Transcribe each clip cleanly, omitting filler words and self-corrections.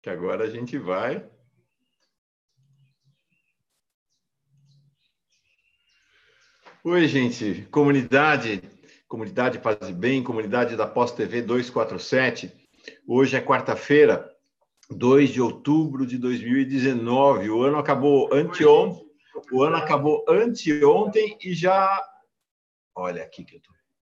que agora a gente vai... Oi, gente, comunidade Paz e Bem, comunidade da Pós TV 247. Hoje é quarta-feira, 2 de outubro de 2019. O ano acabou anteontem e já... Olha aqui que eu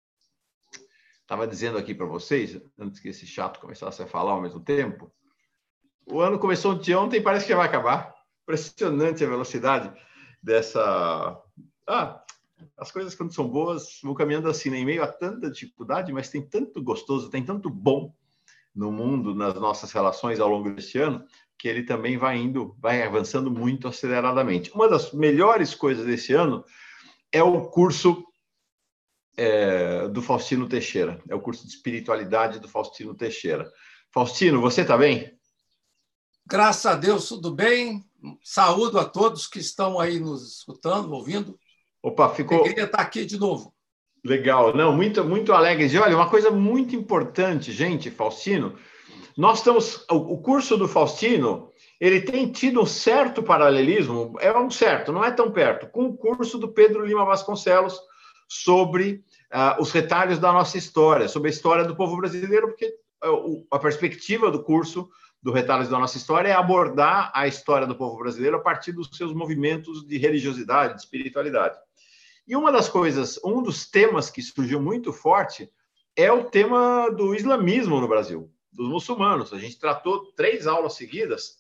estava dizendo aqui para vocês, antes que esse chato começasse a falar ao mesmo tempo. O ano começou anteontem e parece que já vai acabar. Impressionante a velocidade dessa... as coisas, quando são boas, vão caminhando assim, né? Em meio a tanta dificuldade, mas tem tanto gostoso, tem tanto bom no mundo, nas nossas relações ao longo deste ano, que ele também vai avançando muito aceleradamente. Uma das melhores coisas desse ano é o curso do Faustino Teixeira. É o curso de espiritualidade do Faustino Teixeira. Faustino, você está bem? Graças a Deus, tudo bem. Saúdo a todos que estão aí nos escutando, ouvindo. Opa, ficou... Alegria estar aqui de novo. Legal. Não, muito, muito alegre. E olha, uma coisa muito importante, gente, Faustino, nós estamos... O curso do Faustino, ele tem tido um certo paralelismo, não é tão perto, com o curso do Pedro Lima Vasconcelos sobre os retalhos da nossa história, sobre a história do povo brasileiro, porque a perspectiva do curso do Retalhos da Nossa História é abordar a história do povo brasileiro a partir dos seus movimentos de religiosidade, de espiritualidade. E um dos temas que surgiu muito forte é o tema do islamismo no Brasil, dos muçulmanos. A gente tratou 3 aulas seguidas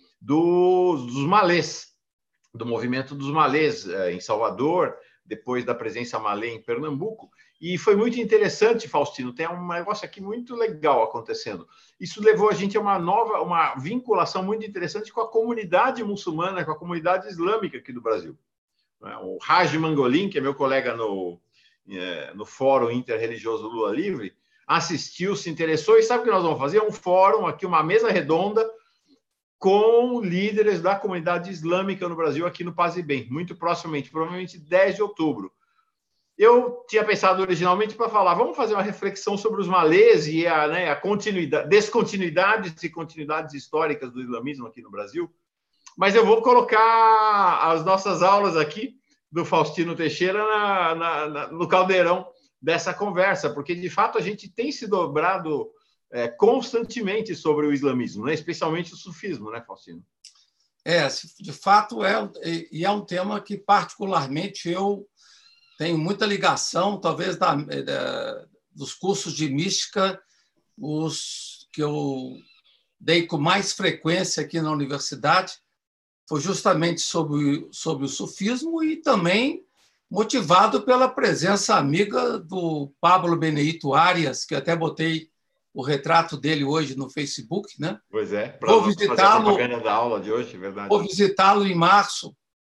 dos malês, do movimento dos malês em Salvador, depois da presença malê em Pernambuco. E foi muito interessante, Faustino, tem um negócio aqui muito legal acontecendo. Isso levou a gente a uma vinculação muito interessante com a comunidade muçulmana, com a comunidade islâmica aqui do Brasil. O Raj Mangolin, que é meu colega no Fórum Interreligioso Lula Livre, assistiu, se interessou, e sabe o que nós vamos fazer? Um fórum aqui, uma mesa redonda com líderes da comunidade islâmica no Brasil, aqui no Paz e Bem, muito proximamente, provavelmente 10 de outubro. Eu tinha pensado originalmente para falar, vamos fazer uma reflexão sobre os malês e a descontinuidades e continuidades históricas do islamismo aqui no Brasil, mas eu vou colocar as nossas aulas aqui do Faustino Teixeira no caldeirão dessa conversa, porque, de fato, a gente tem se dobrado constantemente sobre o islamismo, né? Especialmente o sufismo, né, Faustino? De fato, é um tema que, particularmente, eu tenho muita ligação, talvez, dos cursos de mística, os que eu dei com mais frequência aqui na universidade, foi justamente sobre o sufismo e também motivado pela presença amiga do Pablo Benedito Arias, que até botei o retrato dele hoje no Facebook, né? Pois é, para fazer a propaganda da aula de hoje, verdade. Vou visitá-lo em março,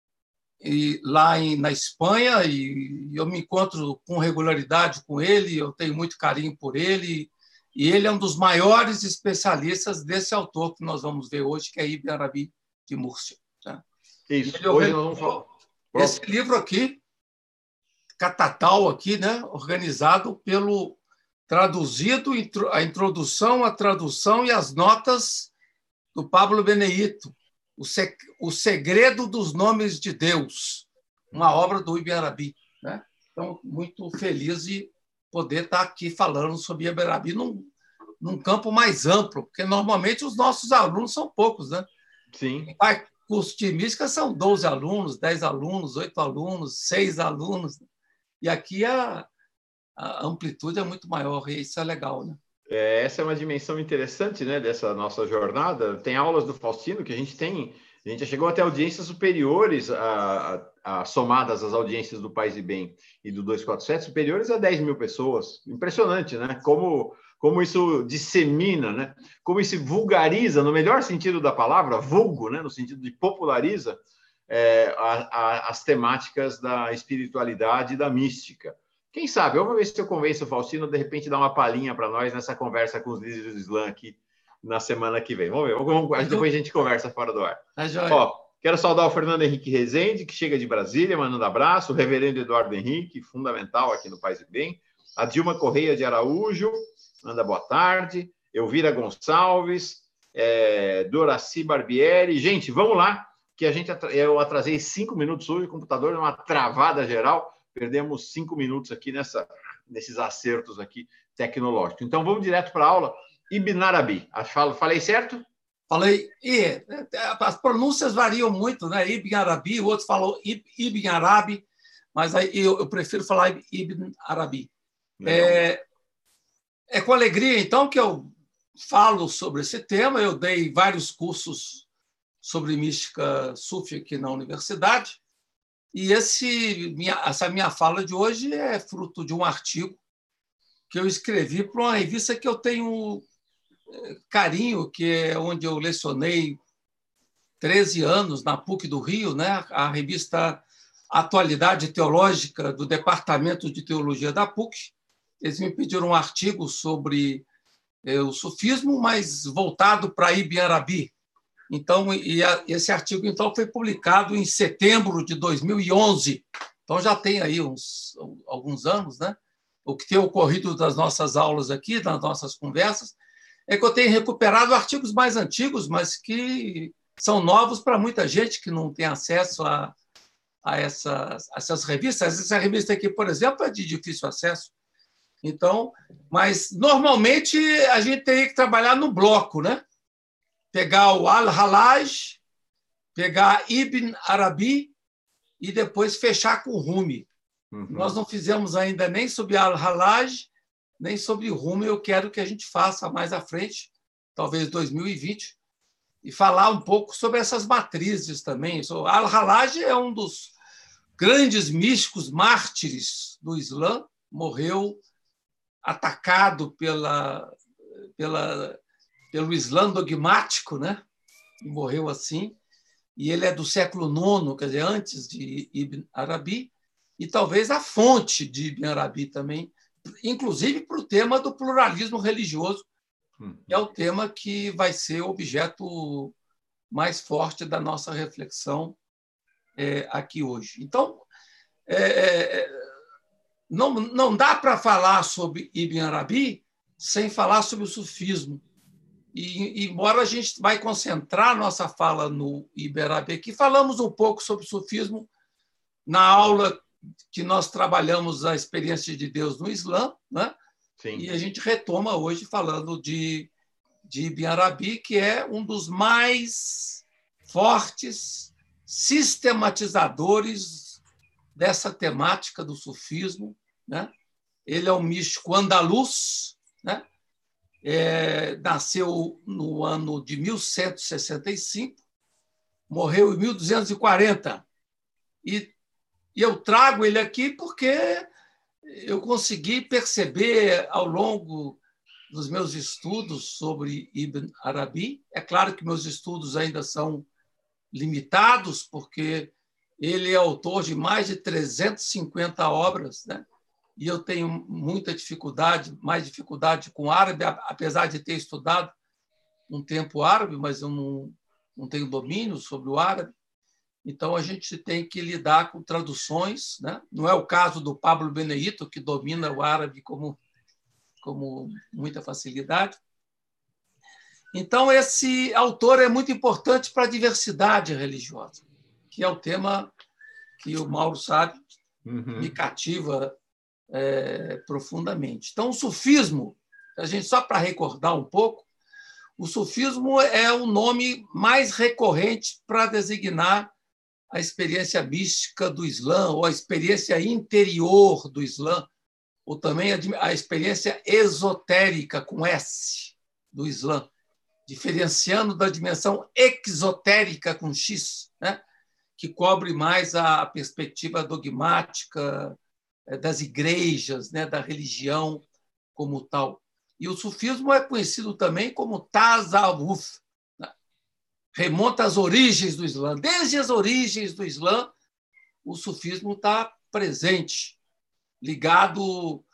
na Espanha, e eu me encontro com regularidade com ele, eu tenho muito carinho por ele, e ele é um dos maiores especialistas desse autor que nós vamos ver hoje, que é Ibn Arabi de Múrcia. Tá? Isso, hoje nós vamos falar. Esse livro aqui, catatal aqui, né, organizado traduzido, a introdução, a tradução e as notas do Pablo Benedito, O Segredo dos Nomes de Deus, uma obra do Ibn Arabi, né? Então, muito feliz de poder estar aqui falando sobre Ibn Arabi num campo mais amplo, porque normalmente os nossos alunos são poucos, né? Sim. Curso de mística são 12 alunos, 10 alunos, 8 alunos, 6 alunos, e aqui a amplitude é muito maior, e isso é legal, né? Essa é uma dimensão interessante, né, dessa nossa jornada. Tem aulas do Faustino que a gente já chegou até audiências superiores somadas às audiências do Paz e Bem e do 247, superiores a 10 mil pessoas. Impressionante, né? Como isso dissemina, né? Como isso vulgariza, no melhor sentido da palavra, vulgo, né? No sentido de populariza as temáticas da espiritualidade e da mística. Quem sabe? Vamos ver se eu convenço o Faustino, de repente, dar uma palhinha para nós nessa conversa com os líderes do Islã aqui na semana que vem. Vamos ver. Depois a gente conversa fora do ar. Quero saudar o Fernando Henrique Rezende, que chega de Brasília, mandando abraço. O reverendo Eduardo Henrique, fundamental aqui no Paz e Bem. A Dilma Correia de Araújo, manda boa tarde. Elvira Gonçalves. Doraci Barbieri. Gente, vamos lá, que eu atrasei 5 minutos hoje, o computador é uma travada geral, perdemos 5 minutos aqui nesses acertos aqui tecnológicos. Então, vamos direto para a aula. Ibn Arabi. Falei certo? Falei. As pronúncias variam muito, né? Ibn Arabi, o outro falou Ibn Arabi, mas aí eu prefiro falar Ibn Arabi. É com alegria, então, que eu falo sobre esse tema. Eu dei vários cursos sobre mística sufi aqui na universidade, e essa minha fala de hoje é fruto de um artigo que eu escrevi para uma revista que eu tenho carinho, que é onde eu lecionei 13 anos, na PUC do Rio, né? A revista Atualidade Teológica do Departamento de Teologia da PUC. Eles me pediram um artigo sobre o sufismo, mas voltado para Ibn Arabi. Então, esse artigo então foi publicado em setembro de 2011. Então, já tem aí alguns anos, né? O que tem ocorrido das nossas aulas aqui, das nossas conversas, é que eu tenho recuperado artigos mais antigos, mas que são novos para muita gente que não tem acesso a essas revistas. Essa revista aqui, por exemplo, é de difícil acesso. Então, mas normalmente a gente tem que trabalhar no bloco, né? Pegar o Al-Hallaj, pegar Ibn Arabi e depois fechar com o Rumi. Uhum. Nós não fizemos ainda nem sobre Al-Hallaj, nem sobre o Rumi. Eu quero que a gente faça mais à frente, talvez 2020, e falar um pouco sobre essas matrizes também. Al-Hallaj é um dos grandes místicos mártires do Islã, morreu atacado pelo Islã dogmático, né? E morreu assim. E ele é do século IX, quer dizer, antes de Ibn Arabi, e talvez a fonte de Ibn Arabi também, inclusive para o tema do pluralismo religioso, que é o tema que vai ser objeto mais forte da nossa reflexão aqui hoje. Então, não dá para falar sobre Ibn Arabi sem falar sobre o sufismo. E, embora a gente vai concentrar nossa fala no Ibn Arabi, que falamos um pouco sobre o sufismo na aula que nós trabalhamos a experiência de Deus no Islã, né? Sim. E a gente retoma hoje falando de Ibn Arabi, que é um dos mais fortes sistematizadores dessa temática do sufismo, né? Ele é um místico andaluz, né? Nasceu no ano de 1165, morreu em 1240. E eu trago ele aqui porque eu consegui perceber ao longo dos meus estudos sobre Ibn Arabi. É claro que meus estudos ainda são limitados, porque ele é autor de mais de 350 obras, né? E eu tenho muita dificuldade, mais dificuldade com árabe, apesar de ter estudado um tempo árabe, mas eu não tenho domínio sobre o árabe. Então, a gente tem que lidar com traduções, né? Não é o caso do Pablo Benedito, que domina o árabe com muita facilidade. Então, esse autor é muito importante para a diversidade religiosa, que é o tema que o Mauro sabe, me cativa profundamente. Então, o sufismo, só para recordar um pouco, o sufismo é o nome mais recorrente para designar a experiência mística do Islã, ou a experiência interior do Islã, ou também a experiência esotérica, com S, do Islã, diferenciando da dimensão exotérica, com X, né? Que cobre mais a perspectiva dogmática das igrejas, né? Da religião como tal. E o sufismo é conhecido também como Tasawwuf, né? Remonta às origens do Islã. Desde as origens do Islã, o sufismo está presente, ligado,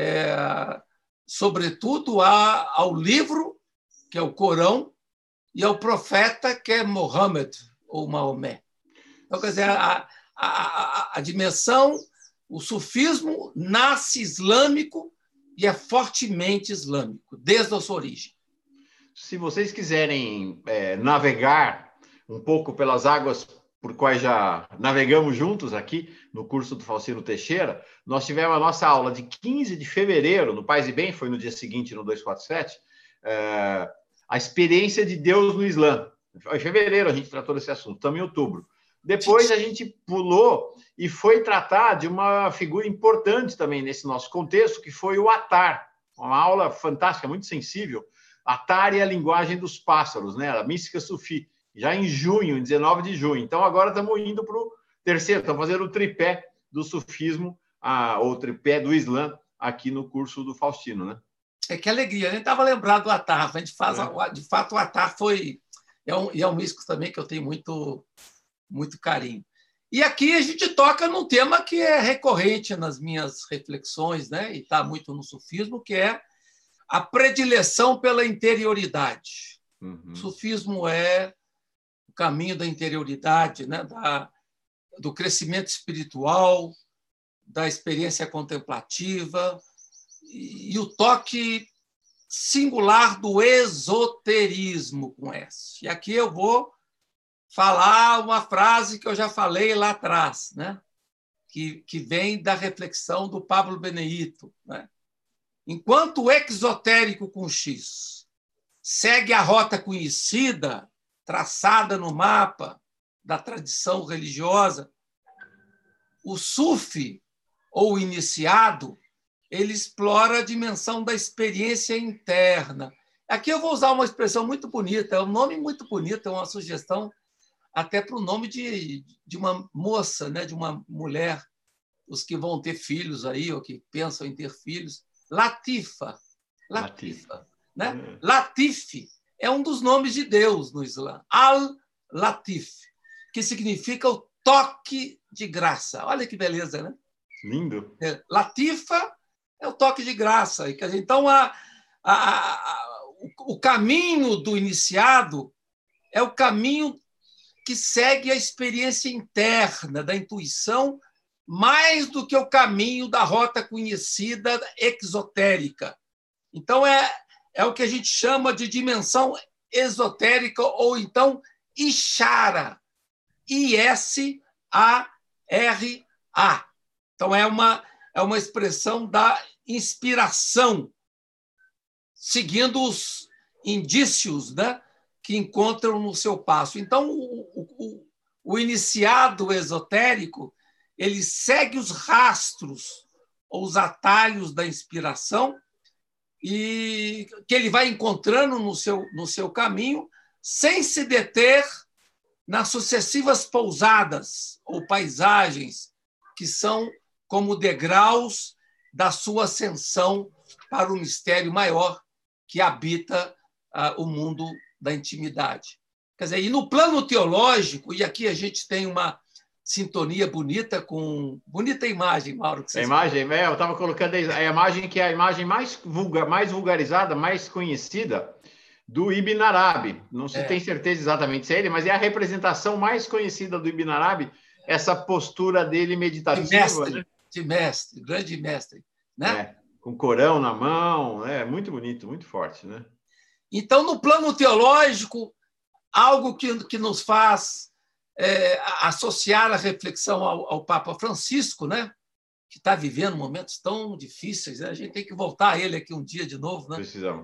sobretudo, ao livro, que é o Corão, e ao profeta, que é Mohammed, ou Maomé. Então, quer dizer, a dimensão, o sufismo nasce islâmico e é fortemente islâmico, desde a sua origem. Se vocês quiserem navegar um pouco pelas águas por quais já navegamos juntos aqui no curso do Faustino Teixeira, nós tivemos a nossa aula de 15 de fevereiro, no Paz e Bem, foi no dia seguinte, no 247, a experiência de Deus no Islã. Em fevereiro a gente tratou desse assunto, estamos em outubro. Depois a gente pulou e foi tratar de uma figura importante também nesse nosso contexto, que foi o Atar, uma aula fantástica, muito sensível. Atar e a linguagem dos pássaros, né? A mística sufi, já em junho, em 19 de junho. Então, agora estamos indo para o terceiro, estamos fazendo o tripé do sufismo, ou tripé do Islã, aqui no curso do Faustino, né? Que alegria, a gente estava lembrado do Atar, a gente faz, de fato, o Atar é um místico também que eu tenho muito carinho. E aqui a gente toca num tema que é recorrente nas minhas reflexões, né? E está muito no sufismo, que é a predileção pela interioridade. O sufismo é o caminho da interioridade, né? Do crescimento espiritual, da experiência contemplativa e o toque singular do esoterismo com S. E aqui eu vou falar uma frase que eu já falei lá atrás, né? que vem da reflexão do Pablo Benedito. Né? Enquanto o exotérico com X segue a rota conhecida, traçada no mapa da tradição religiosa, o sufi, ou iniciado, ele explora a dimensão da experiência interna. Aqui eu vou usar uma expressão muito bonita, é um nome muito bonito, é uma sugestão até para o nome de uma moça, né? De uma mulher, os que vão ter filhos aí, ou que pensam em ter filhos, Latifa. Né? Latif é um dos nomes de Deus no Islã, Al-Latif, que significa o toque de graça. Olha que beleza, né? Lindo. Latifa é o toque de graça. Então, o caminho do iniciado é o caminho que segue a experiência interna da intuição, mais do que o caminho da rota conhecida exotérica. Então, é o que a gente chama de dimensão esotérica, ou então Ishara, I-S-A-R-A. Então, é uma expressão da inspiração, seguindo os indícios, né, que encontram no seu passo. Então, o iniciado esotérico, ele segue os rastros ou os atalhos da inspiração e que ele vai encontrando no seu caminho, sem se deter nas sucessivas pousadas ou paisagens que são como degraus da sua ascensão para o mistério maior que habita o mundo da intimidade. Quer dizer, e no plano teológico, e aqui a gente tem uma sintonia bonita com... Bonita imagem, Mauro. Que a imagem, eu estava colocando a imagem que é a imagem mais vulgarizada, mais conhecida do Ibn Arabi. Não se tem certeza exatamente se é ele, mas é a representação mais conhecida do Ibn Arabi, essa postura dele meditativa. De mestre, grande mestre. Né? Com o Corão na mão, muito bonito, muito forte. Né? Então, no plano teológico, algo que nos faz associar a reflexão ao Papa Francisco, né? Que está vivendo momentos tão difíceis, né? A gente tem que voltar a ele aqui um dia de novo. Né? Precisamos.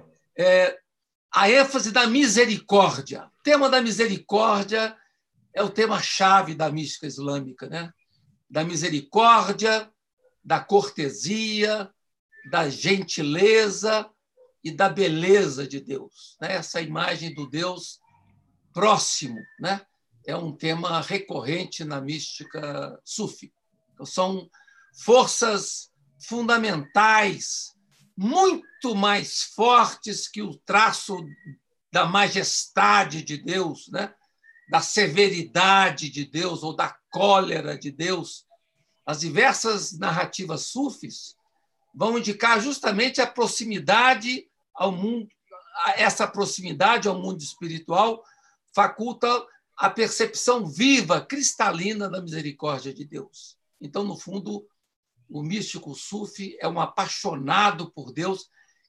A ênfase da misericórdia. O tema da misericórdia é o tema-chave da mística islâmica, né? Da misericórdia, da cortesia, da gentileza e da beleza de Deus. Né? Essa imagem do Deus próximo, né? É um tema recorrente na mística sufi. Então, são forças fundamentais, muito mais fortes que o traço da majestade de Deus, né? Da severidade de Deus ou da cólera de Deus. As diversas narrativas sufis vão indicar justamente a proximidade ao mundo, essa proximidade ao mundo espiritual faculta a percepção viva, cristalina da misericórdia de Deus. Então, no fundo, o místico sufi é um apaixonado por Deus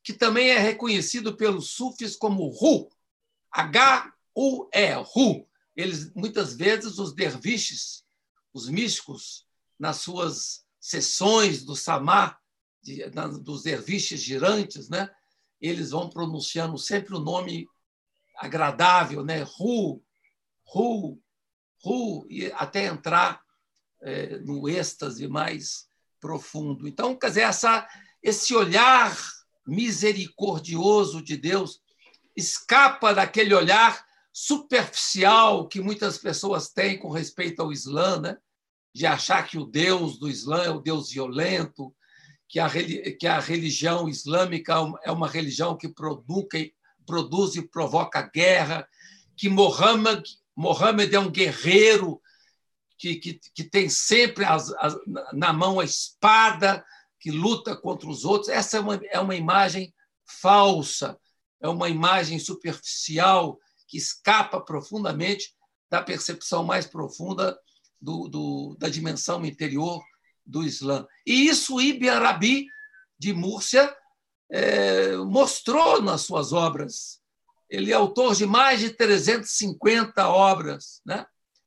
que também é reconhecido pelos sufis como Ru, H-U-E, Ru. Eles, muitas vezes, os derviches, os místicos, nas suas sessões do samá, dos derviches girantes, né? Eles vão pronunciando sempre o nome agradável, né? Ru, Ru, Ru, e até entrar no êxtase mais profundo. Então, quer dizer, esse olhar misericordioso de Deus escapa daquele olhar superficial que muitas pessoas têm com respeito ao Islã, né? De achar que o Deus do Islã é o Deus violento, que a religião islâmica é uma religião que produz e provoca guerra, que Mohammed é um guerreiro que tem sempre na mão a espada, que luta contra os outros. Essa é uma imagem falsa, é uma imagem superficial que escapa profundamente da percepção mais profunda da dimensão interior do Islã. E isso Ibn Arabi, de Múrcia, mostrou nas suas obras. Ele é autor de mais de 350 obras, né?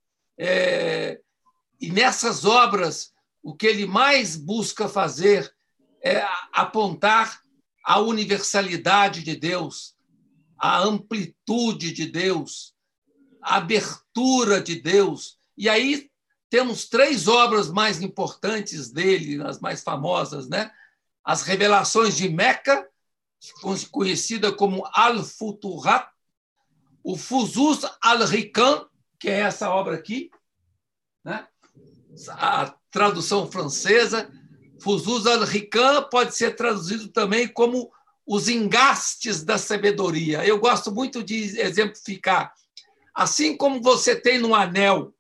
E nessas obras, o que ele mais busca fazer é apontar a universalidade de Deus, a amplitude de Deus, a abertura de Deus. E aí temos 3 obras mais importantes dele, as mais famosas, né? As Revelações de Meca, conhecida como Al-Futuhat, o Fuzuz al-Hikam, que é essa obra aqui, né? A tradução francesa. Fuzuz al-Hikam pode ser traduzido também como os engastes da sabedoria. Eu gosto muito de exemplificar. Assim como você tem no anel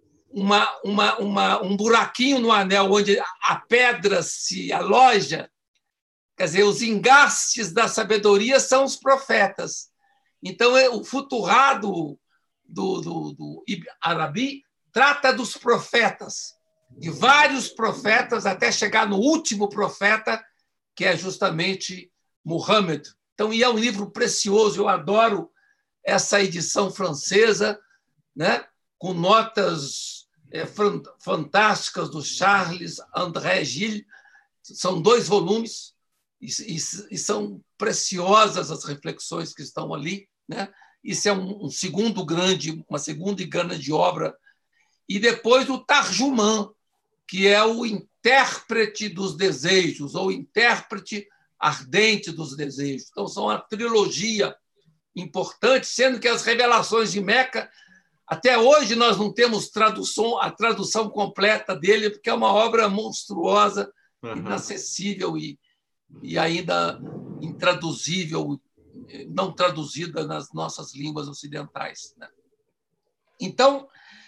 um buraquinho no anel onde a pedra se aloja, quer dizer, os engastes da sabedoria são os profetas. Então, o futurado do Ibn Arabi trata dos profetas, de vários profetas, até chegar no último profeta, que é justamente Muhammad. Então, e é um livro precioso, eu adoro essa edição francesa, né? Com notas fantásticas do Charles André Gilles. São 2 volumes e são preciosas as reflexões que estão ali, né? Isso é uma segunda e grande obra. E depois o Tarjumã, que é o intérprete dos desejos, ou intérprete ardente dos desejos. Então, são uma trilogia importante, sendo que as Revelações de Meca, até hoje nós não temos a tradução completa dele, porque é uma obra monstruosa, inacessível e ainda intraduzível, não traduzida nas nossas línguas ocidentais, né? Então,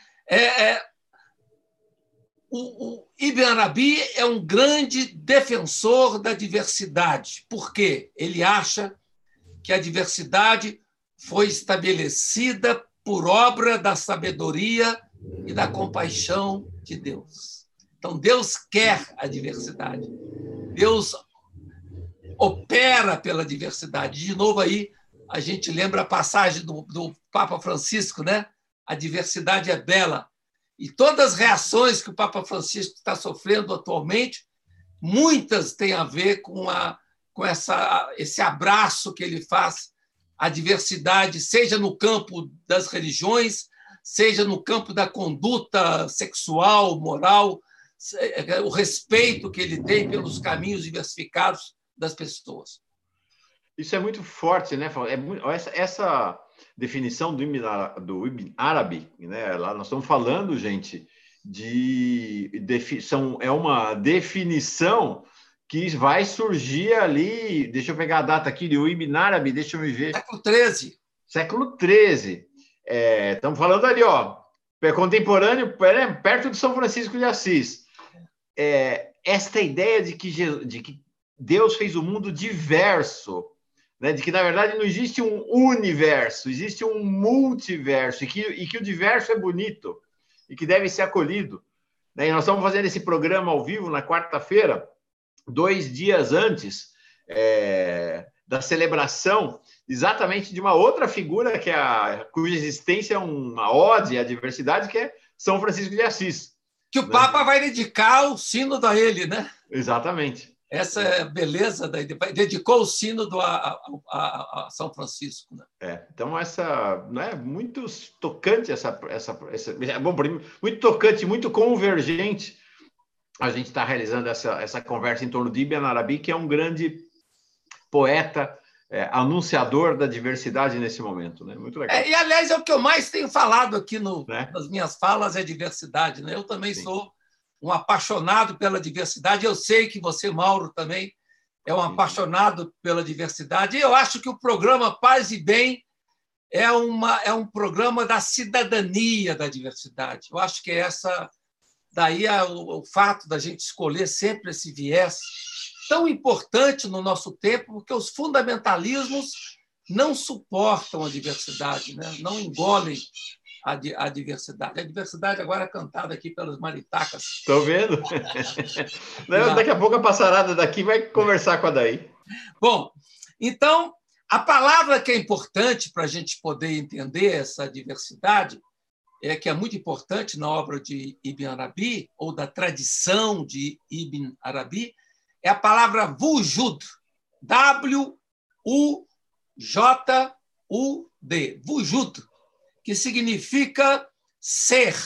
o Ibn Arabi é um grande defensor da diversidade. Por quê? Ele acha que a diversidade foi estabelecida por obra da sabedoria e da compaixão de Deus. Então, Deus quer a diversidade. Deus opera pela diversidade. De novo, aí, a gente lembra a passagem do Papa Francisco, né? A diversidade é bela. E todas as reações que o Papa Francisco está sofrendo atualmente, muitas têm a ver com esse abraço que ele faz à diversidade, seja no campo das religiões, seja no campo da conduta sexual, moral, o respeito que ele tem pelos caminhos diversificados das pessoas. Isso é muito forte, né? Essa definição do Ibn Arabi, né? Lá nós estamos falando, gente, é uma definição que vai surgir ali. Deixa eu pegar a data aqui do Ibn Arabi, deixa eu me ver. Século XIII. Século XIII. Estamos falando ali, ó, contemporâneo, perto de São Francisco de Assis. Esta ideia de que Deus fez o mundo diverso, né? De que, na verdade, não existe um universo, existe um multiverso, e que o diverso é bonito e que deve ser acolhido, né? E nós estamos fazendo esse programa ao vivo na quarta-feira, 2 dias antes da celebração exatamente de uma outra figura cuja existência é uma ode à diversidade, que é São Francisco de Assis. Que o Papa vai dedicar o sínodo a ele, né? Exatamente. Essa é a beleza, dedicou o sínodo a São Francisco. Né? Então, não é muito tocante bom, muito tocante, muito convergente. A gente está realizando essa conversa em torno de Ibn Arabi, que é um grande poeta, anunciador da diversidade nesse momento. Né? Muito legal. E, aliás, é o que eu mais tenho falado aqui nas minhas falas, é diversidade. Né? Eu também sou um apaixonado pela diversidade. Eu sei que você, Mauro, também é um apaixonado pela diversidade. E eu acho que o programa Paz e Bem é um programa da cidadania da diversidade. Eu acho que daí o fato da gente escolher sempre esse viés tão importante no nosso tempo, porque os fundamentalismos não suportam a diversidade, né? Não engolem a diversidade. A diversidade agora é cantada aqui pelas maritacas. Estou vendo? Daqui a pouco a passarada daqui vai conversar com a daí. Bom, então, a palavra que é importante para a gente poder entender essa diversidade, que é muito importante na obra de Ibn Arabi, ou da tradição de Ibn Arabi, é a palavra wujud, W-U-J-U-D, wujud, que significa ser,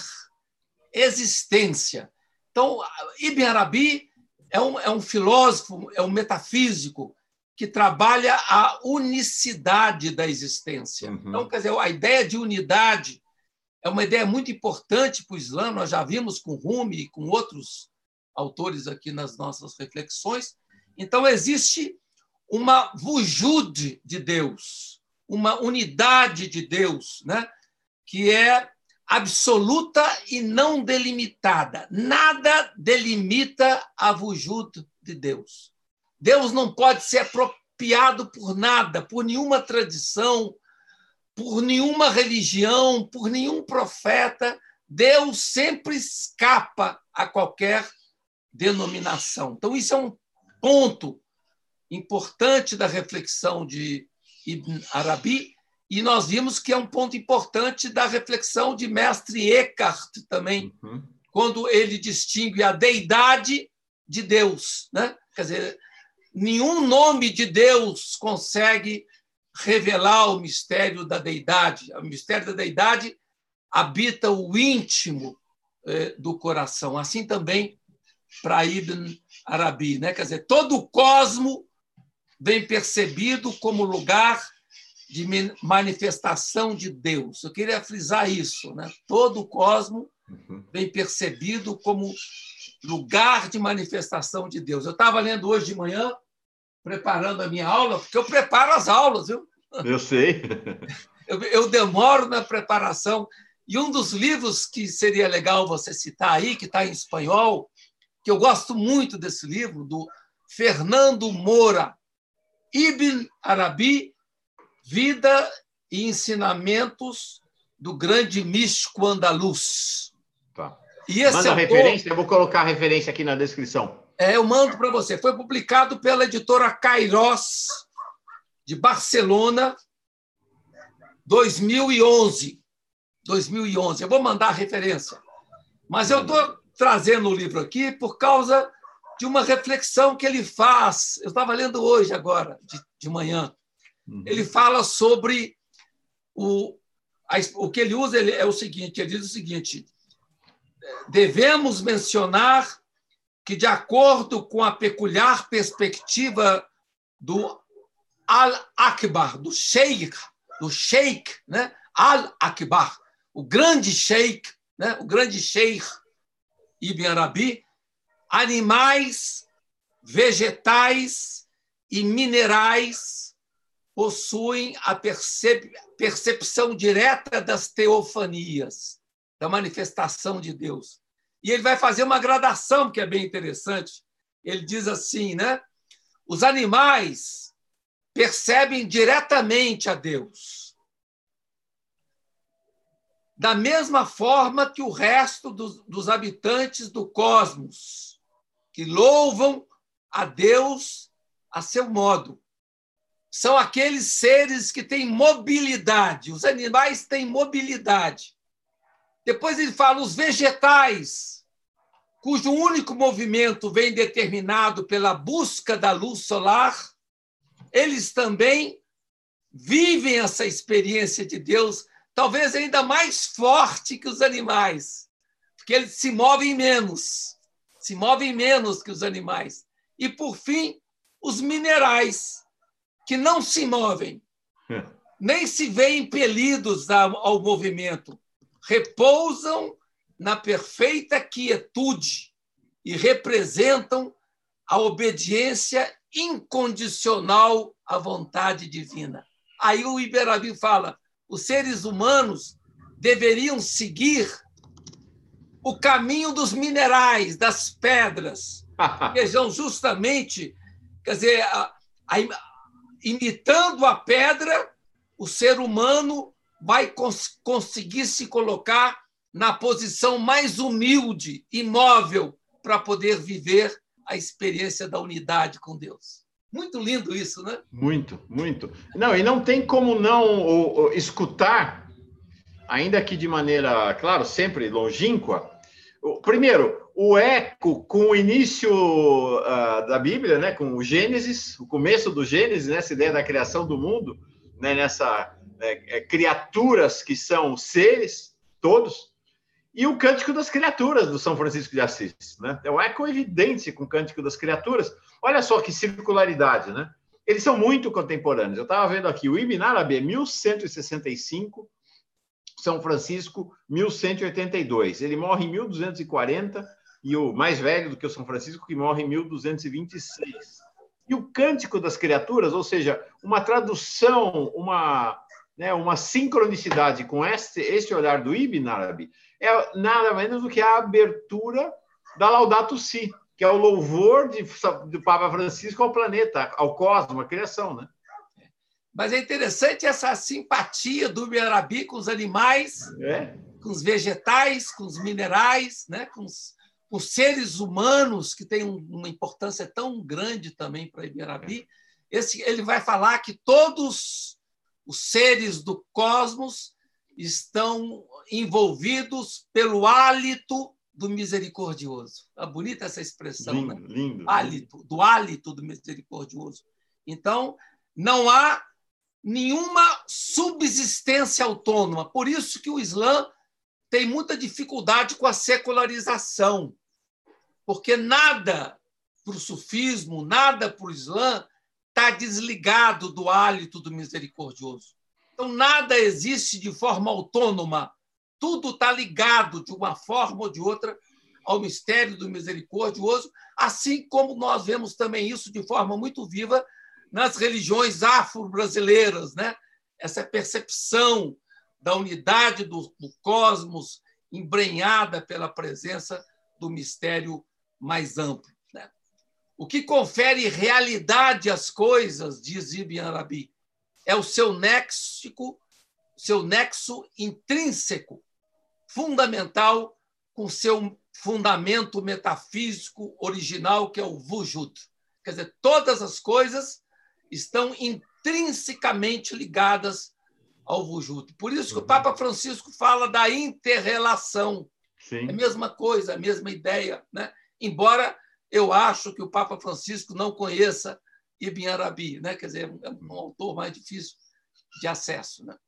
existência. Então, Ibn Arabi é um filósofo, é um metafísico que trabalha a unicidade da existência. Uhum. Então, quer dizer, a ideia de unidade é uma ideia muito importante para o Islã. Nós já vimos com Rumi e com outros autores aqui nas nossas reflexões. Então, existe uma wujud de Deus, uma unidade de Deus, né? Que é absoluta e não delimitada. Nada delimita a wujud de Deus. Deus não pode ser apropriado por nada, por nenhuma tradição, por nenhuma religião, por nenhum profeta. Deus sempre escapa a qualquer denominação. Então, isso é um ponto importante da reflexão de Ibn Arabi, e nós vimos que é um ponto importante da reflexão de Mestre Eckhart também, quando ele distingue a deidade de Deus, né? Quer dizer, nenhum nome de Deus consegue revelar o mistério da deidade. O mistério da deidade habita o íntimo do coração. Assim também para Ibn Arabi, né? Quer dizer, todo o cosmo bem percebido como lugar de manifestação de Deus. Eu queria frisar isso, né? Todo o cosmo bem percebido como lugar de manifestação de Deus. Eu estava lendo hoje de manhã, preparando a minha aula, porque eu preparo as aulas, viu? Eu sei. Eu demoro na preparação. E um dos livros que seria legal você citar aí, que está em espanhol, que eu gosto muito desse livro, do Fernando Moura, Ibn Arabi, Vida e Ensinamentos do Grande Místico Andaluz. Tá. E esse manda autor, referência, eu vou colocar a referência aqui na descrição. Eu mando para você. Foi publicado pela editora Cairós, de Barcelona, 2011. 2011. Eu vou mandar a referência. Mas eu estou trazendo o livro aqui por causa de uma reflexão que ele faz. Eu estava lendo hoje, agora, de manhã. Ele fala sobre o que ele usa é o seguinte, ele diz o seguinte: devemos mencionar que, de acordo com a peculiar perspectiva do Al-Akbar, do Sheikh, né? Al-Akbar, o grande Sheikh, né? O grande Sheikh Ibn Arabi, animais, vegetais e minerais possuem a percepção direta das teofanias, da manifestação de Deus. E ele vai fazer uma gradação que é bem interessante. Ele diz assim, né? Os animais percebem diretamente a Deus, da mesma forma que o resto dos habitantes do cosmos, que louvam a Deus a seu modo. são aqueles seres que têm mobilidade. Os animais têm mobilidade. Depois ele fala os vegetais, cujo único movimento vem determinado pela busca da luz solar, eles também vivem essa experiência de Deus, talvez ainda mais forte que os animais, porque eles se movem menos que os animais. E, por fim, os minerais, que não se movem, nem se veem impelidos ao movimento, repousam na perfeita quietude e representam a obediência incondicional à vontade divina. Aí o Ibn Arabi fala, os seres humanos deveriam seguir o caminho dos minerais, das pedras, vejam justamente, quer dizer, imitando a pedra, o ser humano vai conseguir se colocar na posição mais humilde, imóvel, para poder viver a experiência da unidade com Deus. Muito lindo isso, né? Muito, muito. Não, e não tem como não escutar, ainda que de maneira, claro, sempre longínqua. Primeiro, o eco com o início da Bíblia, né, com o Gênesis, o começo do Gênesis, nessa ideia da criação do mundo, né, nessa criaturas que são seres, todos, e o Cântico das Criaturas, do São Francisco de Assis. Né? É um eco evidente com o Cântico das Criaturas. Olha só que circularidade, né? Eles são muito contemporâneos. Eu estava vendo aqui, o Ibn Arabi é 1165, São Francisco, 1182. Ele morre em 1240, e o mais velho do que o São Francisco, que morre em 1226. E o Cântico das Criaturas, ou seja, uma tradução, uma sincronicidade com este olhar do Ibn Arabi, é nada menos do que a abertura da Laudato Si, que é o louvor do Papa Francisco ao planeta, ao cosmos, à criação, né? Mas é interessante essa simpatia do Ibn Arabi com os animais, com os vegetais, com os minerais, né? com os seres humanos, que têm uma importância tão grande também para Ibn Arabi. Ele vai falar que todos os seres do cosmos estão envolvidos pelo hálito do misericordioso. É bonita essa expressão, lindo, né? Lindo. Do hálito do misericordioso. Então, não há nenhuma subsistência autônoma. Por isso que o Islã tem muita dificuldade com a secularização, porque nada para o sufismo, nada para o Islã está desligado do hálito do misericordioso. Então, nada existe de forma autônoma. Tudo está ligado, de uma forma ou de outra, ao mistério do misericordioso, assim como nós vemos também isso de forma muito viva nas religiões afro-brasileiras, né? Essa percepção da unidade do cosmos embrenhada pela presença do mistério mais amplo. Né? O que confere realidade às coisas, diz Ibn Arabi, é o seu nexo intrínseco, fundamental, com seu fundamento metafísico original, que é o Wujud. Quer dizer, todas as coisas estão intrinsecamente ligadas ao Wujud. Por isso que o Papa Francisco fala da interrelação. Sim. É a mesma coisa, a mesma ideia. Né? Embora eu acho que o Papa Francisco não conheça Ibn Arabi, né? Quer dizer, é um autor mais difícil de acesso. Né?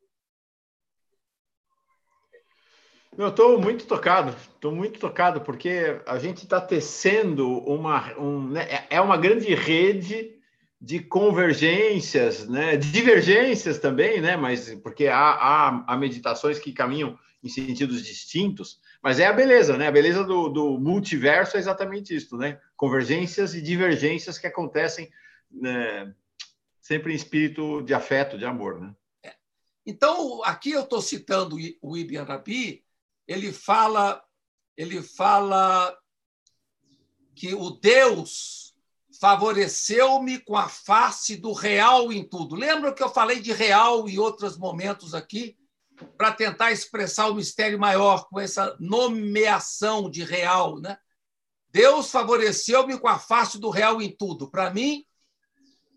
Eu estou muito tocado, porque a gente está tecendo uma grande rede de convergências, né? Divergências também, né? Mas porque há meditações que caminham em sentidos distintos, mas é a beleza, né? A beleza do multiverso é exatamente isso, né? Convergências e divergências que acontecem, né, sempre em espírito de afeto, de amor, né? Então, aqui eu estou citando o Ibn Arabi. Ele fala que o Deus favoreceu-me com a face do real em tudo. Lembra que eu falei de real em outros momentos aqui, para tentar expressar o mistério maior, com essa nomeação de real, né? Deus favoreceu-me com a face do real em tudo. Para mim,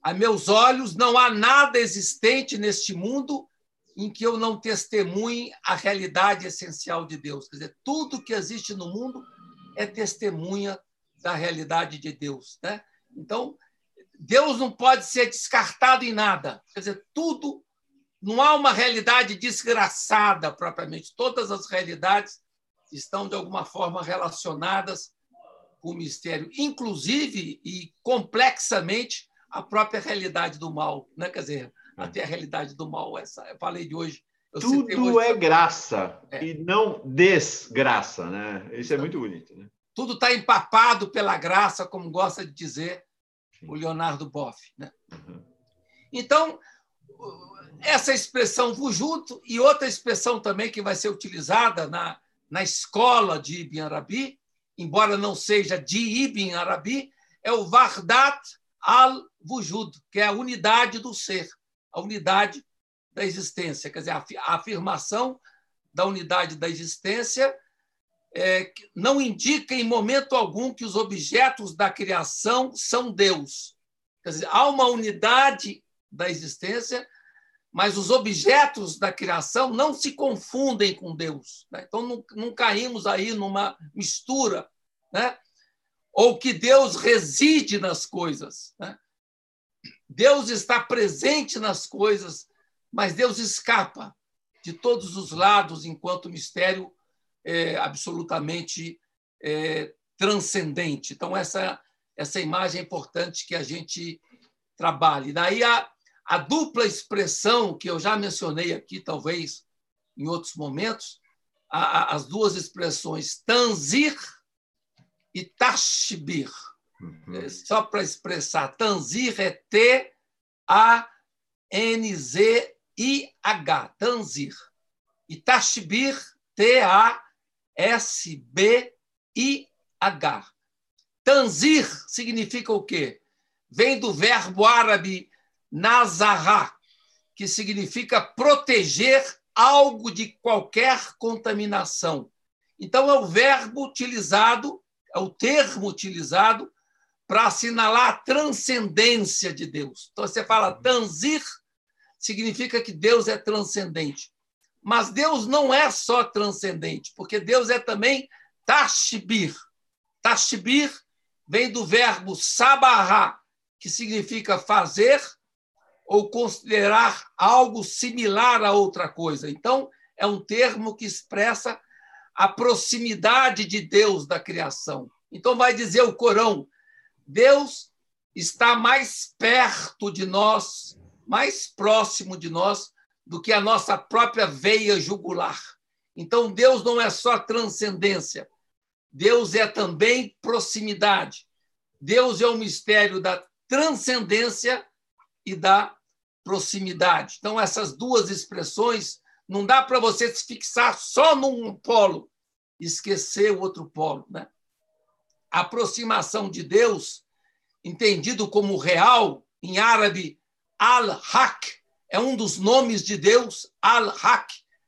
A meus olhos, não há nada existente neste mundo em que eu não testemunhe a realidade essencial de Deus. Quer dizer, tudo que existe no mundo é testemunha da realidade de Deus, né? Então, Deus não pode ser descartado em nada. Quer dizer, tudo, não há uma realidade desgraçada propriamente. Todas as realidades estão, de alguma forma, relacionadas com o mistério, inclusive e complexamente a própria realidade do mal, né? Quer dizer, até a realidade do mal, essa eu falei de hoje. Tudo é graça e não desgraça, né? Isso é muito bonito, né? Tudo está empapado pela graça, como gosta de dizer o Leonardo Boff, né? Então, essa expressão vujud e outra expressão também que vai ser utilizada na escola de Ibn Arabi, embora não seja de Ibn Arabi, é o Wahdat al-Wujud, que é a unidade do ser, a unidade da existência, quer dizer, a afirmação da unidade da existência não indica em momento algum que os objetos da criação são Deus. Quer dizer, há uma unidade da existência, mas os objetos da criação não se confundem com Deus, né? Então, não caímos aí numa mistura, né? Ou que Deus reside nas coisas, né? Deus está presente nas coisas, mas Deus escapa de todos os lados enquanto mistério absolutamente transcendente. Então, essa imagem é importante que a gente trabalhe. Daí a dupla expressão que eu já mencionei aqui, talvez em outros momentos, as duas expressões tanzir e tashbir. Só para expressar, tanzir é T-A-N-Z-I-H, tanzir. E tashbir, T-A-S-B-I-H. Tanzir significa o quê? Vem do verbo árabe nazará, que significa proteger algo de qualquer contaminação. Então, é o verbo utilizado, é o termo utilizado para assinalar a transcendência de Deus. Então, você fala tanzir, significa que Deus é transcendente. Mas Deus não é só transcendente, porque Deus é também tashbir. Tashbir vem do verbo sabará, que significa fazer ou considerar algo similar a outra coisa. Então, é um termo que expressa a proximidade de Deus da criação. Então, vai dizer o Corão, Deus está mais perto de nós, mais próximo de nós, do que a nossa própria veia jugular. Então, Deus não é só transcendência, Deus é também proximidade. Deus é o mistério da transcendência e da proximidade. Então, essas duas expressões, não dá para você se fixar só num polo e esquecer o outro polo, né? A aproximação de Deus, entendido como real, em árabe, al-Haq, é um dos nomes de Deus, al-Haq,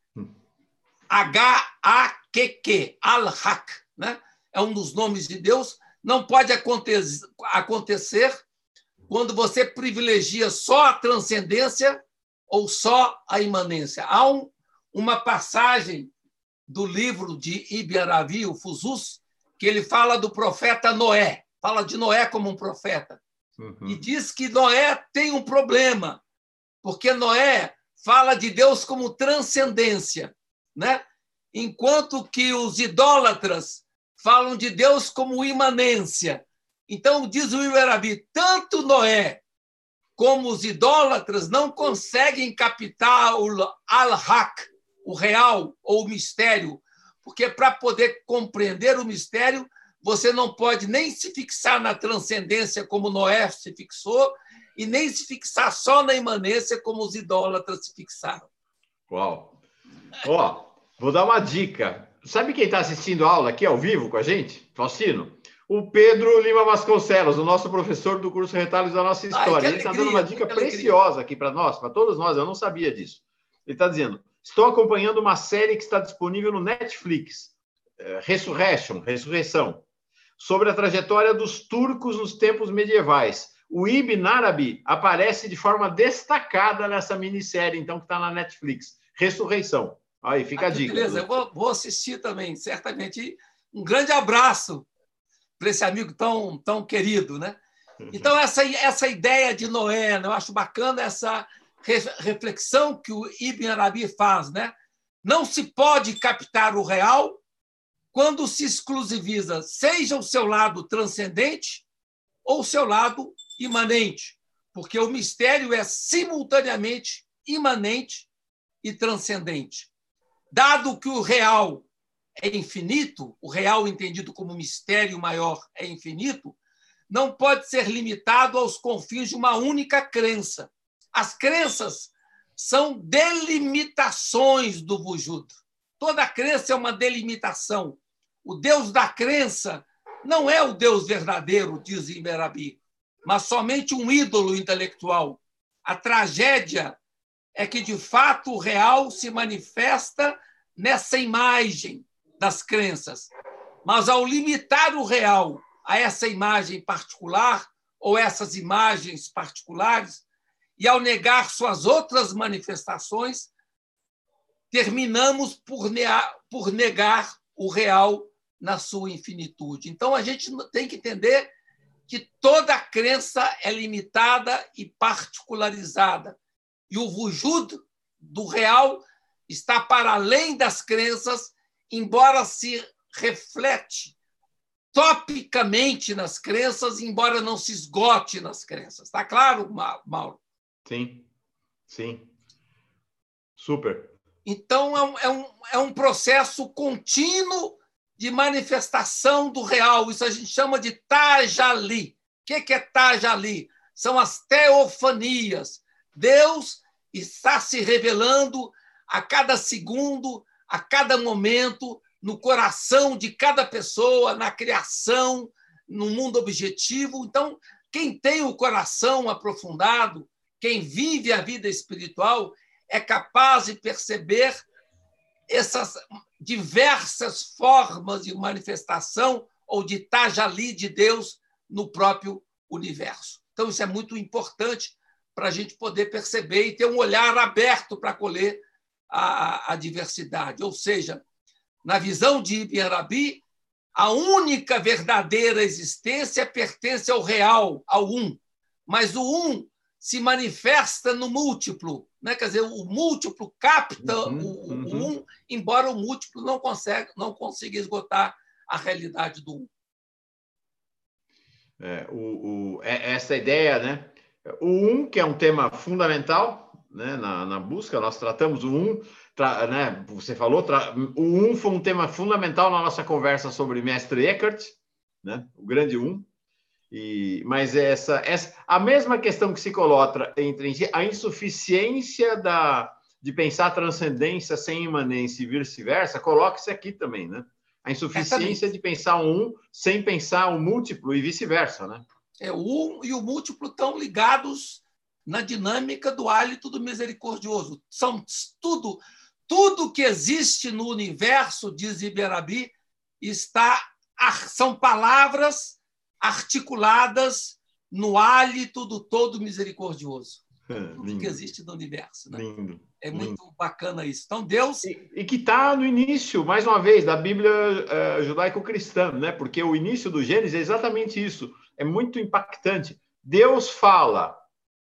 H-A-Q-Q, al-Haq, né? É um dos nomes de Deus. Não pode acontecer quando você privilegia só a transcendência ou só a imanência. Há uma passagem do livro de Ibn Arabi, o Fusus, que ele fala do profeta Noé, fala de Noé como um profeta, e diz que Noé tem um problema, porque Noé fala de Deus como transcendência, né? Enquanto que os idólatras falam de Deus como imanência. Então, diz o Ibn Arabi, tanto Noé como os idólatras não conseguem captar o al-Haq, o real ou o mistério, porque para poder compreender o mistério, você não pode nem se fixar na transcendência como Noé se fixou e nem se fixar só na imanência como os idólatras se fixaram. Uau! Ó, vou dar uma dica. Sabe quem está assistindo a aula aqui ao vivo com a gente, Faustino? O Pedro Lima Vasconcelos, o nosso professor do curso Retalhos da Nossa História. Ele está dando uma dica preciosa aqui para nós, para todos nós. Eu não sabia disso. Ele está dizendo, estou acompanhando uma série que está disponível no Netflix, Ressurreição, sobre a trajetória dos turcos nos tempos medievais. O Ibn Arabi aparece de forma destacada nessa minissérie, então, que está na Netflix. Ressurreição. Aí, fica a dica. Beleza, eu vou assistir também, certamente. Um grande abraço para esse amigo tão querido, né? Então, essa ideia de Noé, eu acho bacana essa reflexão que o Ibn Arabi faz, né? Não se pode captar o real quando se exclusiviza, seja o seu lado transcendente ou o seu lado imanente, porque o mistério é simultaneamente imanente e transcendente. Dado que o real é infinito, o real entendido como mistério maior é infinito, não pode ser limitado aos confins de uma única crença. As crenças são delimitações do Vujud. Toda crença é uma delimitação. O Deus da crença não é o Deus verdadeiro, diz Ibn Arabi, mas somente um ídolo intelectual. A tragédia é que, de fato, o real se manifesta nessa imagem das crenças. Mas, ao limitar o real a essa imagem particular ou essas imagens particulares, e ao negar suas outras manifestações, terminamos por negar o real na sua infinitude. Então, a gente tem que entender que toda crença é limitada e particularizada. E o Vujud do real está para além das crenças, embora se reflete topicamente nas crenças, embora não se esgote nas crenças. Está claro, Mauro? Sim, sim. Super. Então, é um processo contínuo de manifestação do real. Isso a gente chama de Tajali. O que é Tajali? São as teofanias. Deus está se revelando a cada segundo, a cada momento, no coração de cada pessoa, na criação, no mundo objetivo. Então, quem tem o coração aprofundado, quem vive a vida espiritual, é capaz de perceber essas diversas formas de manifestação ou de tajali de Deus no próprio universo. Então, isso é muito importante para a gente poder perceber e ter um olhar aberto para acolher a diversidade. Ou seja, na visão de Ibn Arabi, a única verdadeira existência pertence ao real, ao um. Mas o um se manifesta no múltiplo, né? Quer dizer, o múltiplo capta o um, embora o múltiplo não consiga esgotar a realidade do um. Essa ideia, né? O um, que é um tema fundamental, né? Na busca, nós tratamos o um, né? Você falou, o um foi um tema fundamental na nossa conversa sobre Mestre Eckhart, né? O grande um. Mas a mesma questão que se coloca entre a insuficiência de pensar a transcendência sem imanência e vice-versa, coloca-se aqui também, né? A insuficiência de pensar um sem pensar o múltiplo e vice-versa, né? O um e o múltiplo estão ligados na dinâmica do hálito do misericordioso. São tudo que existe no universo, diz Ibn Arabi, são palavras articuladas no hálito do todo misericordioso. Tudo que existe no universo. Né? Lindo. É muito bacana isso. Então, Deus... E que está no início, mais uma vez, da Bíblia judaico-cristã, né? Porque o início do Gênesis é exatamente isso. É muito impactante. Deus fala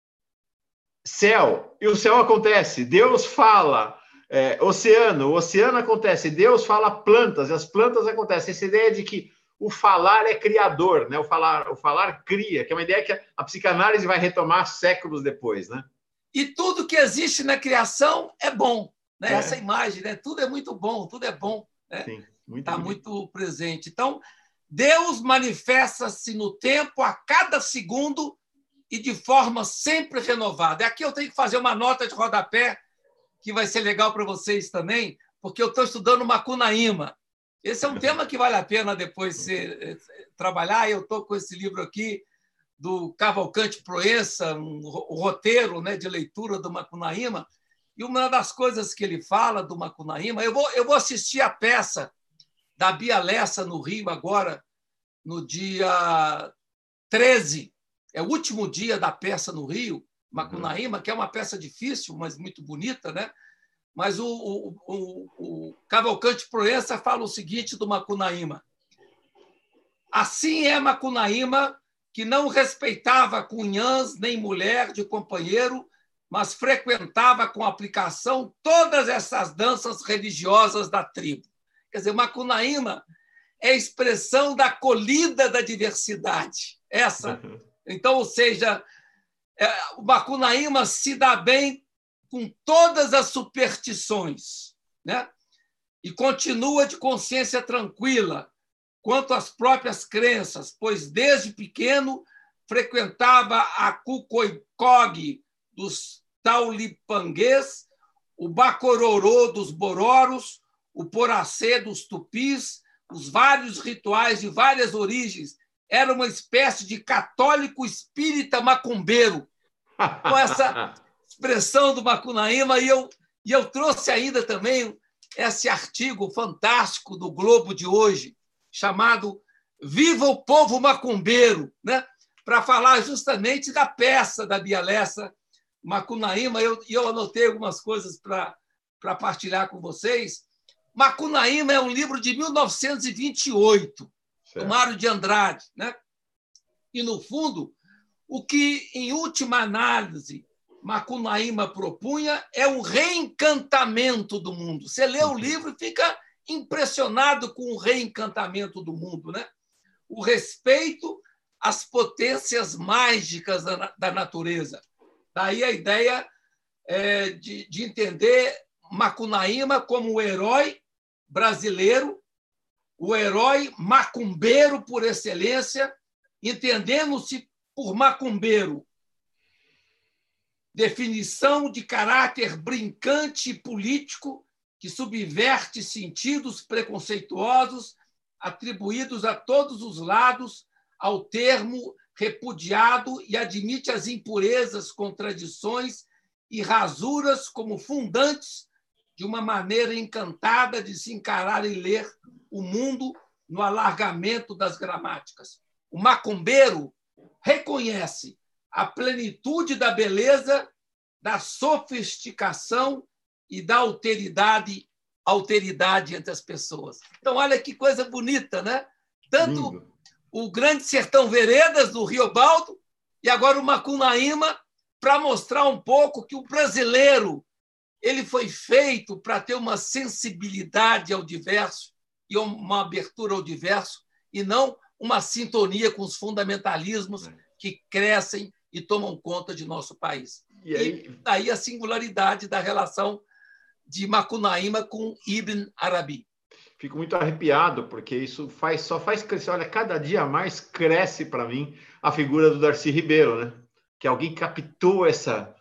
céu, e o céu acontece. Deus fala oceano, o oceano acontece. Deus fala plantas, e as plantas acontecem. Essa ideia de que o falar é criador, né? O falar cria, que é uma ideia que a psicanálise vai retomar séculos depois, né? E tudo que existe na criação é bom, né? Essa imagem, né? Tudo é muito bom, tudo é bom, né? Está muito presente. Então, Deus manifesta-se no tempo a cada segundo e de forma sempre renovada. Aqui eu tenho que fazer uma nota de rodapé que vai ser legal para vocês também, porque eu estou estudando Macunaíma. Esse é um tema que vale a pena depois você trabalhar. Eu estou com esse livro aqui do Cavalcante Proença, o roteiro, né, de leitura do Macunaíma. E uma das coisas que ele fala do Macunaíma, eu vou assistir a peça da Bia Lessa no Rio agora, no dia 13, é o último dia da peça no Rio, Macunaíma, que é uma peça difícil, mas muito bonita, né? Mas o Cavalcante Proença fala o seguinte do Macunaíma: assim é Macunaíma, que não respeitava cunhãs nem mulher de companheiro, mas frequentava com aplicação todas essas danças religiosas da tribo. Quer dizer, Macunaíma é a expressão da acolhida da diversidade. Então, ou seja, o Macunaíma se dá bem com todas as superstições, né? E continua de consciência tranquila quanto às próprias crenças, pois desde pequeno frequentava a Cucoicog dos Taulipanguês, o Bacororô dos Bororos, o Poracê dos Tupis, os vários rituais de várias origens. Era uma espécie de católico espírita macumbeiro. Com essa expressão do Macunaíma, e eu trouxe ainda também esse artigo fantástico do Globo de hoje, chamado Viva o Povo Macumbeiro, né? Para falar justamente da peça da Bia Lessa, Macunaíma. Eu anotei algumas coisas para partilhar com vocês. Macunaíma é um livro de 1928, do Mário de Andrade, né? E, no fundo, o que, em última análise, Macunaíma propunha é um reencantamento do mundo. Você lê o livro e fica impressionado com o reencantamento do mundo, né? O respeito às potências mágicas da natureza. Daí a ideia de entender Macunaíma como o herói brasileiro, o herói macumbeiro por excelência, entendendo-se por macumbeiro definição de caráter brincante e político que subverte sentidos preconceituosos atribuídos a todos os lados ao termo repudiado e admite as impurezas, contradições e rasuras como fundantes de uma maneira encantada de se encarar e ler o mundo no alargamento das gramáticas. O macumbeiro reconhece a plenitude da beleza, da sofisticação e da alteridade entre as pessoas. Então, olha que coisa bonita, né? Tanto lindo. O Grande Sertão Veredas, do Riobaldo, e agora o Macunaíma, para mostrar um pouco que o brasileiro ele foi feito para ter uma sensibilidade ao diverso e uma abertura ao diverso, e não uma sintonia com os fundamentalismos que crescem e tomam conta de nosso país. E daí a singularidade da relação de Macunaíma com Ibn Arabi. Fico muito arrepiado, porque isso só faz crescer. Olha, cada dia mais cresce para mim a figura do Darcy Ribeiro, né? Que alguém captou essa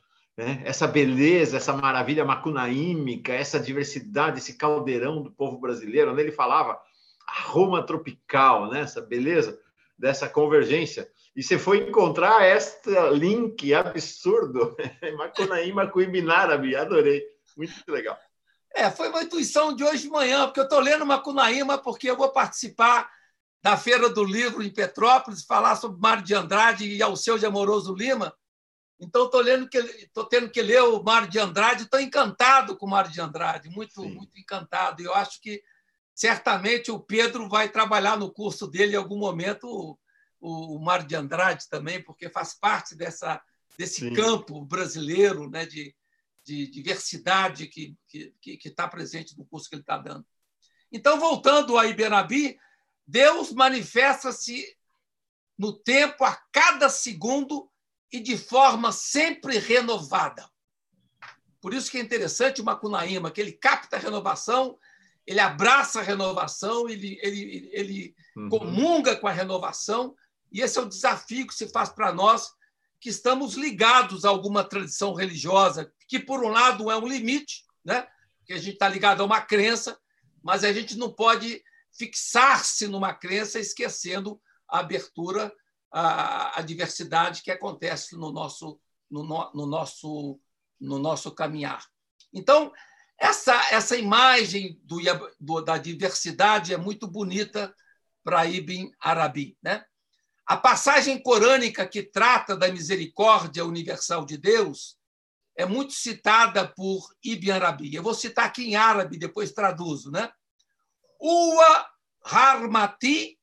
beleza, essa maravilha macunaímica, essa diversidade, esse caldeirão do povo brasileiro, onde ele falava a Roma tropical, né? Essa beleza dessa convergência. E você foi encontrar este link absurdo, Macunaíma com Ibn Arabi, adorei, muito legal. Foi uma intuição de hoje de manhã, porque eu estou lendo Macunaíma, porque eu vou participar da Feira do Livro em Petrópolis, falar sobre Mário de Andrade e Alceu de Amoroso Lima. Então, estou tendo que ler o Mário de Andrade, estou encantado com o Mário de Andrade, muito encantado. E eu acho que, certamente, o Pedro vai trabalhar no curso dele em algum momento, o Mário de Andrade também, porque faz parte desse campo brasileiro, né, de diversidade que está presente no curso que ele está dando. Então, voltando a Ibn Arabi, Deus manifesta-se no tempo a cada segundo e de forma sempre renovada. Por isso que é interessante o Macunaíma, que ele capta a renovação, ele abraça a renovação, ele comunga com a renovação, e esse é o desafio que se faz para nós, que estamos ligados a alguma tradição religiosa, que, por um lado, é um limite, né? Que a gente está ligado a uma crença, mas a gente não pode fixar-se numa crença esquecendo a abertura, a diversidade que acontece no nosso caminhar. Então, essa imagem da diversidade é muito bonita para Ibn Arabi, né? A passagem corânica que trata da misericórdia universal de Deus é muito citada por Ibn Arabi. Eu vou citar aqui em árabe, depois traduzo, né? Uwa harmati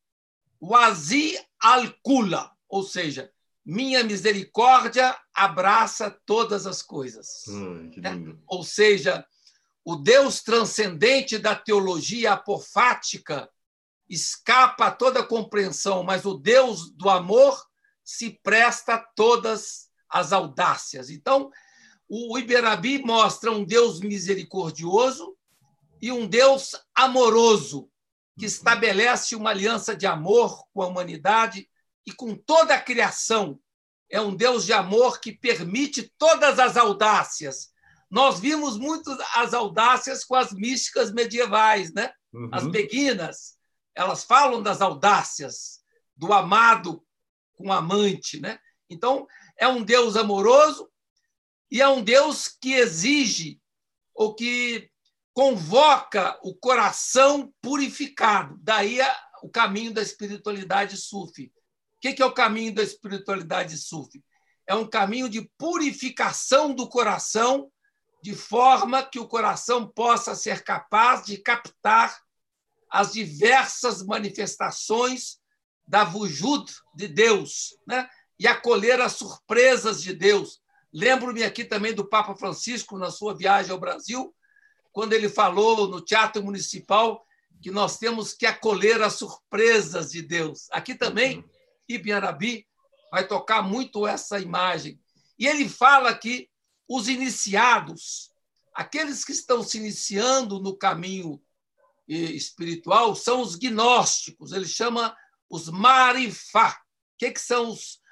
wazi al-kula, ou seja, minha misericórdia abraça todas as coisas. Que lindo. Ou seja, o Deus transcendente da teologia apofática escapa a toda compreensão, mas o Deus do amor se presta a todas as audácias. Então, o Ibn Arabi mostra um Deus misericordioso e um Deus amoroso, que estabelece uma aliança de amor com a humanidade e com toda a criação. É um Deus de amor que permite todas as audácias. Nós vimos muito as audácias com as místicas medievais, né? As beguinas, elas falam das audácias, do amado com o amante, né? Então, é um Deus amoroso e é um Deus que exige ou que convoca o coração purificado. Daí o caminho da espiritualidade sufi. O que é o caminho da espiritualidade sufi? É um caminho de purificação do coração, de forma que o coração possa ser capaz de captar as diversas manifestações da Vujud de Deus, né? E acolher as surpresas de Deus. Lembro-me aqui também do Papa Francisco, na sua viagem ao Brasil, quando ele falou no Teatro Municipal que nós temos que acolher as surpresas de Deus. Aqui também, Ibn Arabi vai tocar muito essa imagem. E ele fala que os iniciados, aqueles que estão se iniciando no caminho espiritual, são os gnósticos. Ele chama os marifá. O que são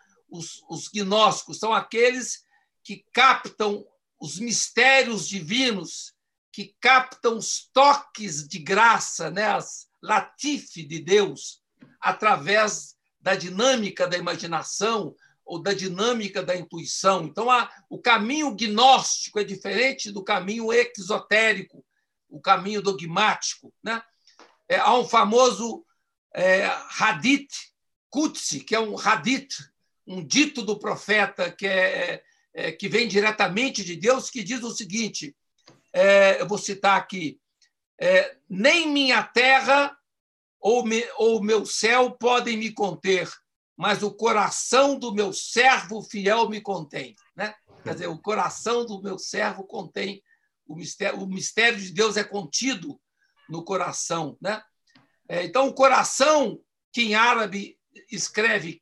os gnósticos? São aqueles que captam os mistérios divinos, que captam os toques de graça, né? As latif de Deus, através da dinâmica da imaginação ou da dinâmica da intuição. Então, o caminho gnóstico é diferente do caminho exotérico, o caminho dogmático, né? Há um famoso hadith Qudsi, que é um hadith, um dito do profeta que vem diretamente de Deus, que diz o seguinte, eu vou citar aqui, nem minha terra ou meu céu podem me conter, mas o coração do meu servo fiel me contém, né? Quer dizer, o coração do meu servo contém o mistério de Deus é contido no coração, né? Então, o coração, que em árabe escreve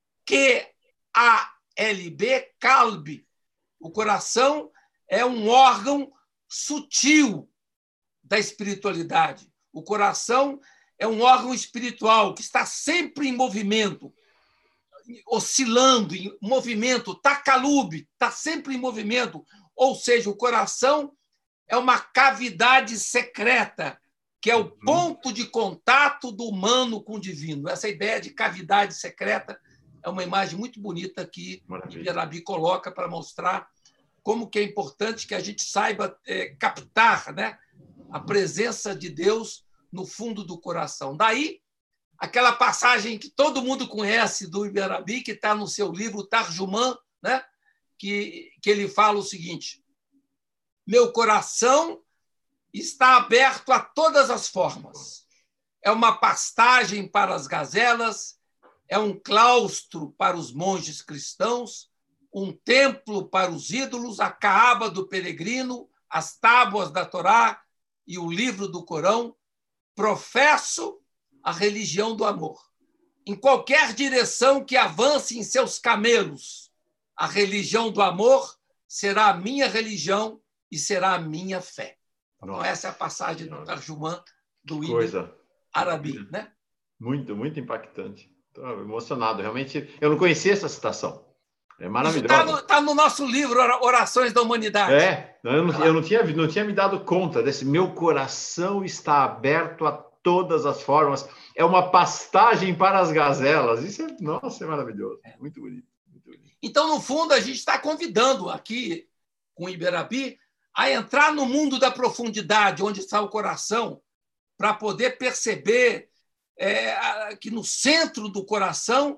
Q-A-L-B, kalb, o coração é um órgão sutil da espiritualidade. O coração é um órgão espiritual que está sempre em movimento, oscilando, em movimento, takalub, está sempre em movimento. Ou seja, o coração é uma cavidade secreta, que é o ponto de contato do humano com o divino. Essa ideia de cavidade secreta é uma imagem muito bonita que Ibn Arabi coloca para mostrar como que é importante que a gente saiba captar, né, a presença de Deus no fundo do coração. Daí, aquela passagem que todo mundo conhece do Ibn Arabi, que está no seu livro Tarjumã, né, que ele fala o seguinte: meu coração está aberto a todas as formas. É uma pastagem para as gazelas, é um claustro para os monges cristãos, um templo para os ídolos, a Caaba do peregrino, as tábuas da Torá e o livro do Corão. Professo a religião do amor. Em qualquer direção que avance em seus camelos, a religião do amor será a minha religião e será a minha fé. Então, essa é a passagem do Tarjumã do Ibn Arabi, né? Muito, muito impactante. Estou emocionado. Realmente, eu não conhecia essa citação. É maravilhoso. Está no nosso livro Orações da Humanidade. Eu não tinha me dado conta desse. Meu coração está aberto a todas as formas. É uma pastagem para as gazelas. Isso é, nossa, é maravilhoso. Muito bonito. Muito bonito. Então, no fundo, a gente está convidando aqui, com o Ibn Arabi, a entrar no mundo da profundidade, onde está o coração, para poder perceber que no centro do coração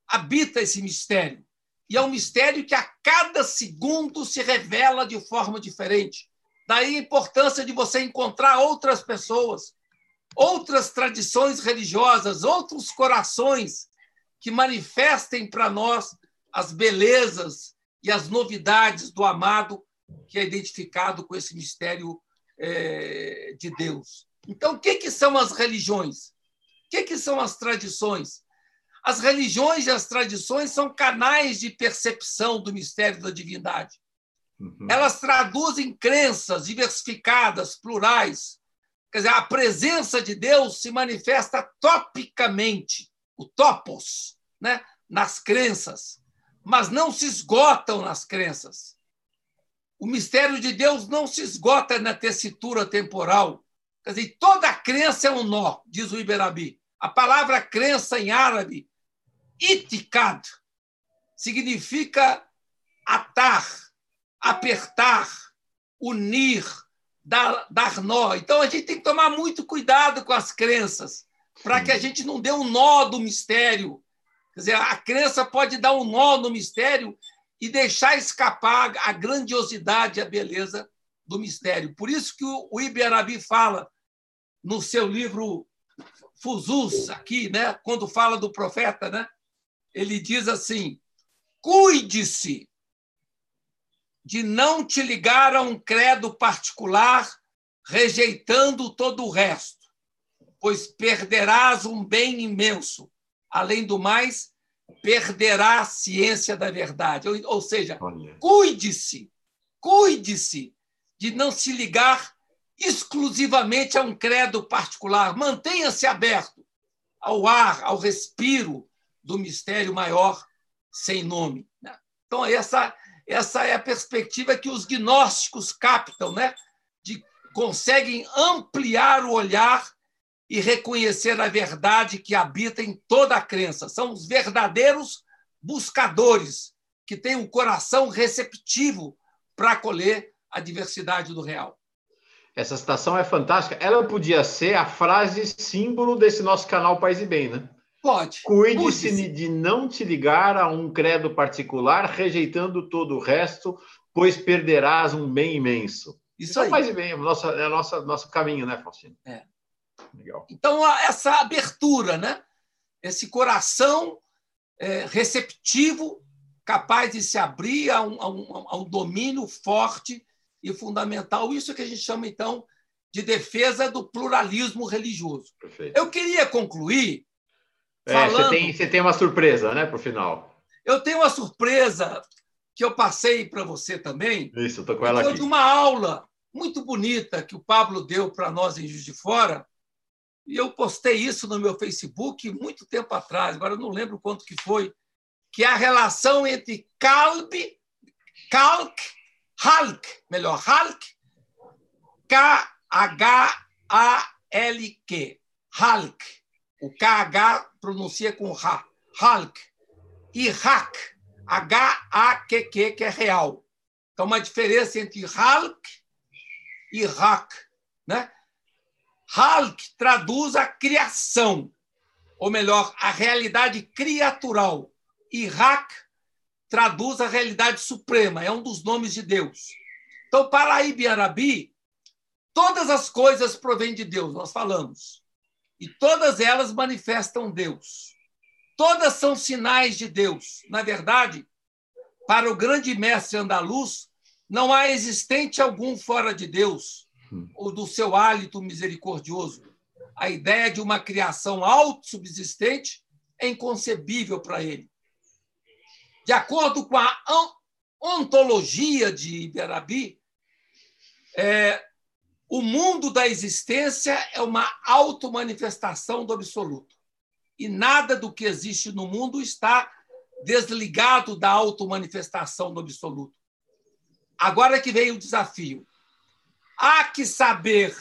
habita esse mistério. E é um mistério que a cada segundo se revela de forma diferente. Daí a importância de você encontrar outras pessoas, outras tradições religiosas, outros corações que manifestem para nós as belezas e as novidades do amado que é identificado com esse mistério de Deus. Então, o que são as religiões? O que são as tradições? As religiões e as tradições são canais de percepção do mistério da divindade. Elas traduzem crenças diversificadas, plurais. Quer dizer, a presença de Deus se manifesta topicamente, o topos, né? Nas crenças, mas não se esgotam nas crenças. O mistério de Deus não se esgota na tessitura temporal. Quer dizer, toda crença é um nó, diz o Iberabi. A palavra crença em árabe, itikad, significa atar, apertar, unir, dar nó. Então, a gente tem que tomar muito cuidado com as crenças, para que a gente não dê um nó do mistério. Quer dizer, a crença pode dar um nó no mistério e deixar escapar a grandiosidade e a beleza do mistério. Por isso que o Iberabi fala no seu livro Fusus, aqui, né, quando fala do profeta, né, ele diz assim: cuide-se de não te ligar a um credo particular, rejeitando todo o resto, pois perderás um bem imenso. Além do mais, perderá a ciência da verdade. Ou seja, cuide-se de não se ligar exclusivamente a um credo particular. Mantenha-se aberto ao ar, ao respiro do mistério maior sem nome. Então, essa é a perspectiva que os gnósticos captam, né? Conseguem ampliar o olhar e reconhecer a verdade que habita em toda a crença. São os verdadeiros buscadores que têm um coração receptivo para acolher a diversidade do real. Essa citação é fantástica. Ela podia ser a frase símbolo desse nosso canal Paz e Bem, né? Pode. Cuide-se de não te ligar a um credo particular, rejeitando todo o resto, pois perderás um bem imenso. Isso aí. Paz e Bem, é o nosso caminho, né, Faustino? É. Legal. Então, essa abertura, né? Esse coração receptivo, capaz de se abrir a um domínio forte e fundamental. Isso que a gente chama, então, de defesa do pluralismo religioso. Perfeito. Eu queria concluir falando... Você tem uma surpresa, né, para o final. Eu tenho uma surpresa que eu passei para você também. Isso, estou com ela aqui. Foi de uma aula muito bonita que o Pablo deu para nós em Juiz de Fora, e eu postei isso no meu Facebook muito tempo atrás, agora eu não lembro quanto que foi, que é a relação entre Halk, K-H-A-L-Q, Halk, o K-H pronuncia com H, Halk, e Hak, H-A-Q-Q, que é real. Então, uma diferença entre Halk e Hak, né? Halk traduz a criação, ou melhor, a realidade criatural, e Hak traduz a realidade suprema, é um dos nomes de Deus. Então, para Ibn Arabi, todas as coisas provêm de Deus, nós falamos, e todas elas manifestam Deus. Todas são sinais de Deus. Na verdade, para o grande mestre andaluz, não há existente algum fora de Deus, ou do seu hálito misericordioso. A ideia de uma criação autossubsistente é inconcebível para ele. De acordo com a ontologia de Ibn Arabi, o mundo da existência é uma automanifestação do absoluto. E nada do que existe no mundo está desligado da automanifestação do absoluto. Agora que vem o desafio. Há que saber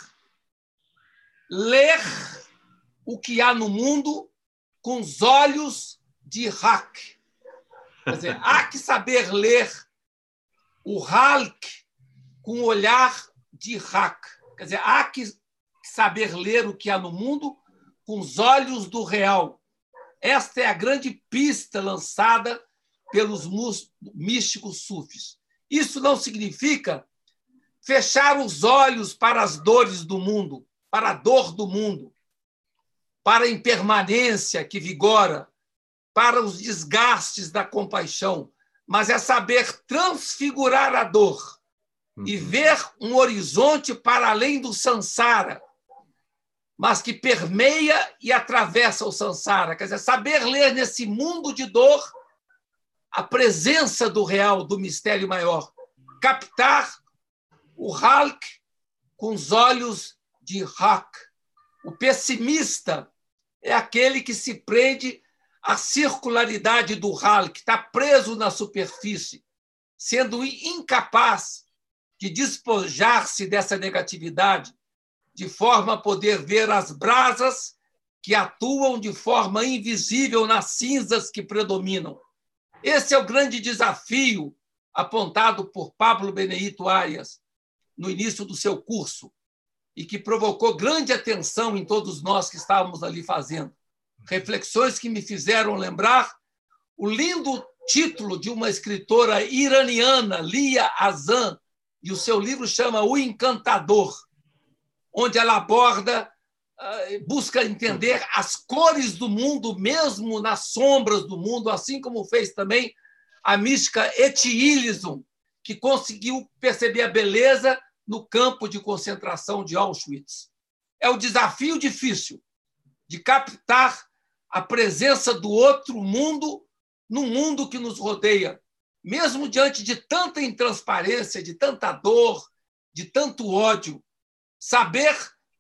ler o que há no mundo com os olhos de Hak. Quer dizer, há que saber ler o Halk com o olhar de Hak. Quer dizer, há que saber ler o que há no mundo com os olhos do real. Esta é a grande pista lançada pelos místicos sufis. Isso não significa fechar os olhos para as dores do mundo, para a dor do mundo, para a impermanência que vigora, para os desgastes da compaixão, mas é saber transfigurar a dor e ver um horizonte para além do sansara, mas que permeia e atravessa o sansara. Quer dizer, saber ler nesse mundo de dor a presença do real, do mistério maior. Captar o Halk com os olhos de Hak. O pessimista é aquele que se prende à circularidade do Halk, que está preso na superfície, sendo incapaz de despojar-se dessa negatividade, de forma a poder ver as brasas que atuam de forma invisível nas cinzas que predominam. Esse é o grande desafio apontado por Pablo Benedito Arias no início do seu curso e que provocou grande atenção em todos nós que estávamos ali fazendo. Reflexões que me fizeram lembrar o lindo título de uma escritora iraniana, Lia Azan, e o seu livro chama O Encantador, onde ela aborda, busca entender as cores do mundo, mesmo nas sombras do mundo, assim como fez também a mística Etty Hillesum, que conseguiu perceber a beleza no campo de concentração de Auschwitz. É o desafio difícil de captar a presença do outro mundo no mundo que nos rodeia, mesmo diante de tanta intransparência, de tanta dor, de tanto ódio. Saber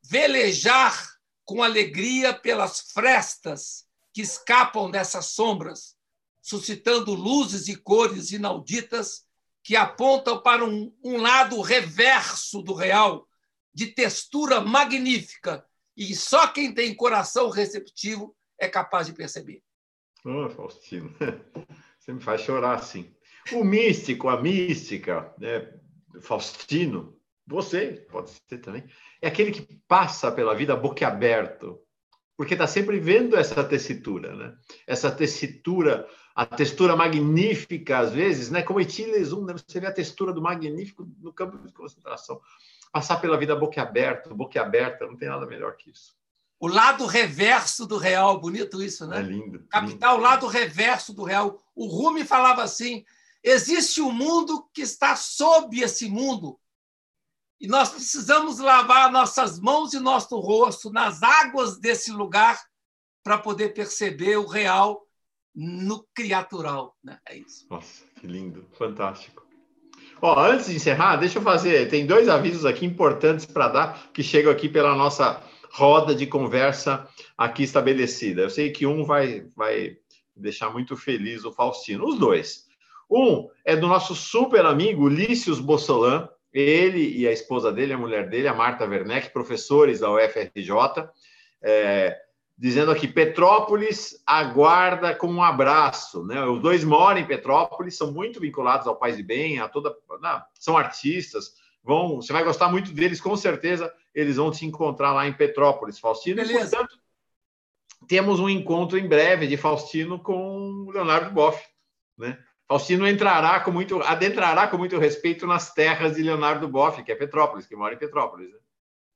velejar com alegria pelas frestas que escapam dessas sombras, suscitando luzes e cores inauditas que apontam para um lado reverso do real, de textura magnífica, e só quem tem coração receptivo é capaz de perceber. Oh, Faustino, você me faz chorar assim. O místico, a mística, né, Faustino, você, pode ser também, é aquele que passa pela vida boquiaberto, porque está sempre vendo essa tessitura, né? Essa tessitura, a textura magnífica, às vezes, né? Como Etty Hillesum, né? Você vê a textura do magnífico no campo de concentração. Passar pela vida boquiaberto, não tem nada melhor que isso. O lado reverso do real, bonito isso, né? É lindo. Captar o lado reverso do real. O Rumi falava assim, existe um mundo que está sob esse mundo, e nós precisamos lavar nossas mãos e nosso rosto nas águas desse lugar para poder perceber o real no criatural. Né? É isso. Nossa, que lindo, fantástico. Ó, antes de encerrar, deixa eu fazer... Tem 2 avisos aqui importantes para dar, que chegam aqui pela nossa roda de conversa aqui estabelecida. Eu sei que um vai deixar muito feliz o Faustino. Os 2. Um é do nosso super amigo Lícius Bossolan, ele e a esposa dele, a mulher dele, a Marta Werneck, professores da UFRJ, dizendo aqui, Petrópolis aguarda com um abraço. Né? Os 2 moram em Petrópolis, são muito vinculados ao Paz e Bem, são artistas, você vai gostar muito deles, com certeza eles vão te encontrar lá em Petrópolis, Faustino. Beleza. E, portanto, temos um encontro em breve de Faustino com o Leonardo Boff, né? Faustino adentrará com muito respeito nas terras de Leonardo Boff, que é Petrópolis, que mora em Petrópolis. Né?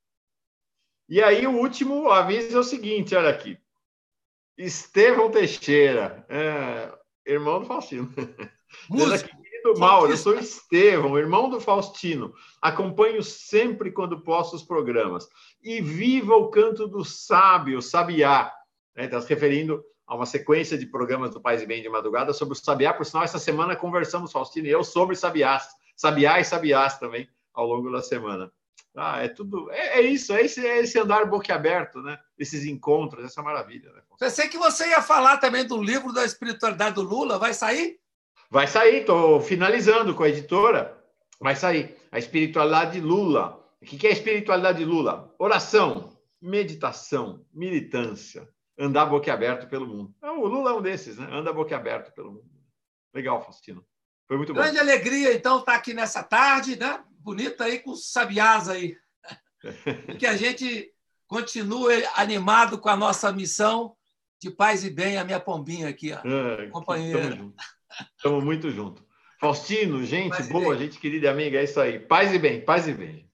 E aí, o último aviso é o seguinte, olha aqui. Estevão Teixeira, irmão do Faustino. Querido Mauro, eu sou Estevão, irmão do Faustino. Acompanho sempre quando posso os programas. E viva o canto do sábio, sabiá. Está se referindo a uma sequência de programas do Paz e Bem de madrugada sobre o sabiá. Por sinal, essa semana conversamos, Faustino e eu, sobre sabiás. Sabiá e sabiás também, ao longo da semana. É tudo... É isso, é esse andar boquiaberto, né? Esses encontros, essa maravilha. Né? Pensei que você ia falar também do livro da espiritualidade do Lula. Vai sair? Vai sair, estou finalizando com a editora. Vai sair. A espiritualidade de Lula. O que é a espiritualidade de Lula? Oração, meditação, militância. Andar boquiaberto pelo mundo. O Lula é um desses, né? Anda boquiaberto pelo mundo. Legal, Faustino. Foi muito bom. Grande alegria, então, estar aqui nessa tarde, né? Bonita aí, com os sabiás aí. E que a gente continue animado com a nossa missão De paz e bem, a minha pombinha aqui, ó, companheira. Estamos muito juntos. Faustino, gente Paz e boa, bem. gente querida e amiga, é isso aí. Paz e bem, paz e bem.